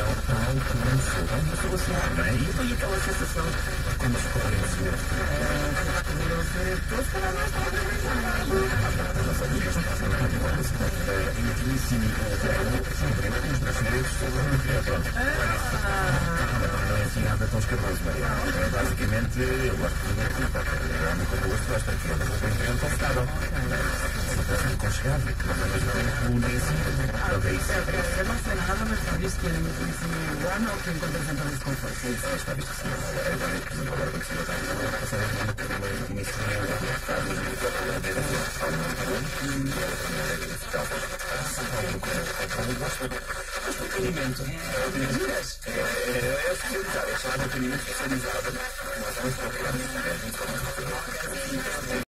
tal como eu sou. Bem, eu sou assim, não é? E foi aquela sensação de quando descobrem o senhor. Todos para nós, as amigas não fazem nada igual a isso. Sim, sempre uns brasileiros sobre a mulher, pronto. Não é assim nada tão escabroso, Maria. Basicamente, eu gosto de ver culpa. É uma coisa que eu gosto, que é bem confortável. É aconchegável, mas ao mesmo tempo nem assim. Pronto, é isso. Eu não sei nada, mas já viste que ele me ensina o ano ou que encontra sempre a desconforto? Sim, está visto que sim. Agora que eu estava a passar aqui uma iniciativa que faz os meus atendimento é especializado. É chamado atendimento especializado. Nós vamos procurar